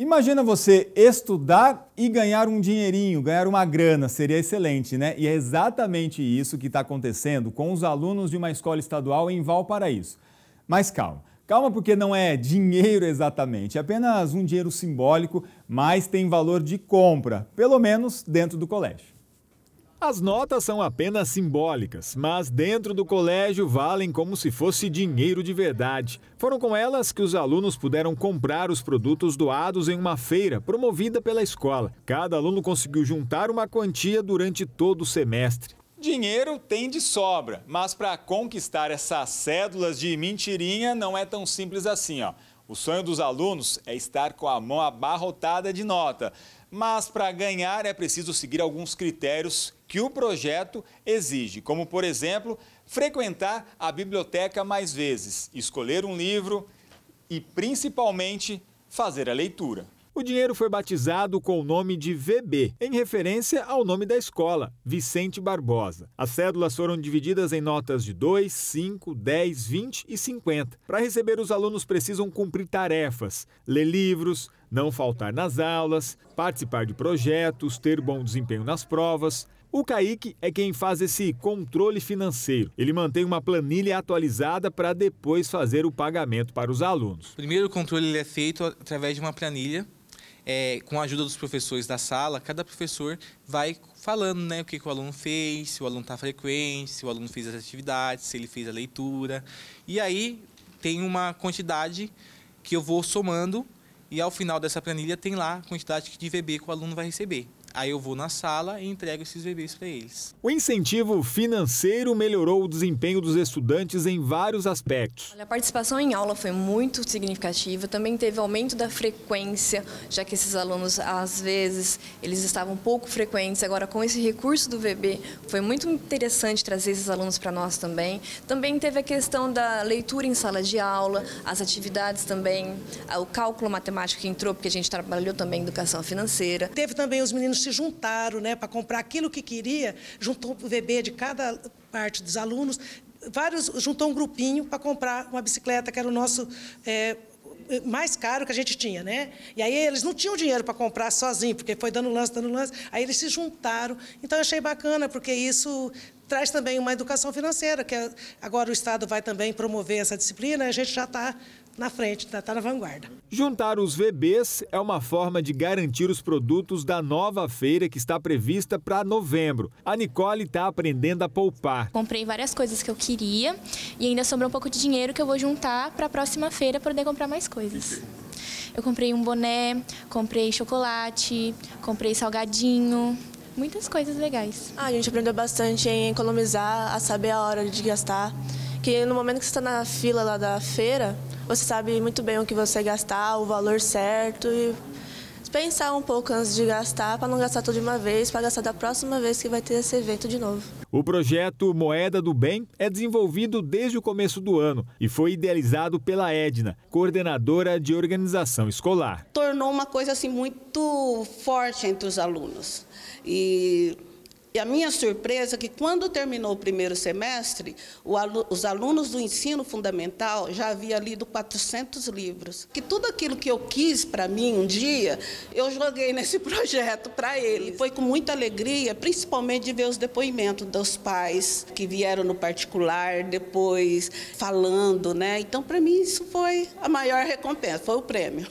Imagina você estudar e ganhar um dinheirinho, ganhar uma grana, seria excelente, né? E é exatamente isso que está acontecendo com os alunos de uma escola estadual em Valparaíso. Mas calma porque não é dinheiro exatamente, é apenas um dinheiro simbólico, mas tem valor de compra, pelo menos dentro do colégio. As notas são apenas simbólicas, mas dentro do colégio valem como se fosse dinheiro de verdade. Foram com elas que os alunos puderam comprar os produtos doados em uma feira promovida pela escola. Cada aluno conseguiu juntar uma quantia durante todo o semestre. Dinheiro tem de sobra, mas para conquistar essas cédulas de mentirinha não é tão simples assim, ó. O sonho dos alunos é estar com a mão abarrotada de nota, mas para ganhar é preciso seguir alguns critérios que o projeto exige, como, por exemplo, frequentar a biblioteca mais vezes, escolher um livro e, principalmente, fazer a leitura. O dinheiro foi batizado com o nome de VB, em referência ao nome da escola, Vicente Barbosa. As cédulas foram divididas em notas de 2, 5, 10, 20 e 50. Para receber, os alunos precisam cumprir tarefas, ler livros, não faltar nas aulas, participar de projetos, ter bom desempenho nas provas. O Kaique é quem faz esse controle financeiro. Ele mantém uma planilha atualizada para depois fazer o pagamento para os alunos. Primeiro, o controle ele é feito através de uma planilha. Com a ajuda dos professores da sala, cada professor vai falando, né, o que o aluno fez, se o aluno está frequente, se o aluno fez as atividades, se ele fez a leitura. E aí tem uma quantidade que eu vou somando e ao final dessa planilha tem lá a quantidade de VB que o aluno vai receber. Aí eu vou na sala e entrego esses VBs para eles. O incentivo financeiro melhorou o desempenho dos estudantes em vários aspectos. A participação em aula foi muito significativa, também teve aumento da frequência, já que esses alunos, às vezes, eles estavam pouco frequentes. Agora, com esse recurso do VB, foi muito interessante trazer esses alunos para nós também. Também teve a questão da leitura em sala de aula, as atividades também, o cálculo matemático que entrou, porque a gente trabalhou também em educação financeira. Teve também os meninos se juntaram, né, para comprar aquilo que queria, juntou o VB de cada parte dos alunos, juntou um grupinho para comprar uma bicicleta, que era o nosso mais caro que a gente tinha, né? E aí eles não tinham dinheiro para comprar sozinho, porque foi dando lance, aí eles se juntaram. Então eu achei bacana, porque isso traz também uma educação financeira, que agora o Estado vai também promover essa disciplina, e a gente já está na frente, está na vanguarda. Juntar os VBs é uma forma de garantir os produtos da nova feira que está prevista para novembro. A Nicole está aprendendo a poupar. Comprei várias coisas que eu queria e ainda sobrou um pouco de dinheiro que eu vou juntar para a próxima feira para poder comprar mais coisas. Eu comprei um boné, comprei chocolate, comprei salgadinho. Muitas coisas legais. A gente aprendeu bastante em economizar, a saber a hora de gastar. Que no momento que você está na fila lá da feira, você sabe muito bem o que você gastar, o valor certo e pensar um pouco antes de gastar, para não gastar tudo de uma vez, para gastar da próxima vez que vai ter esse evento de novo. O projeto Moeda do Bem é desenvolvido desde o começo do ano e foi idealizado pela Edna, coordenadora de organização escolar. Tornou uma coisa assim muito forte entre os alunos. E a minha surpresa é que, quando terminou o primeiro semestre, os alunos do ensino fundamental já haviam lido 400 livros. Que tudo aquilo que eu quis para mim um dia, eu joguei nesse projeto para eles. Foi com muita alegria, principalmente de ver os depoimentos dos pais que vieram no particular, depois falando, né? Então, para mim, isso foi a maior recompensa, foi o prêmio.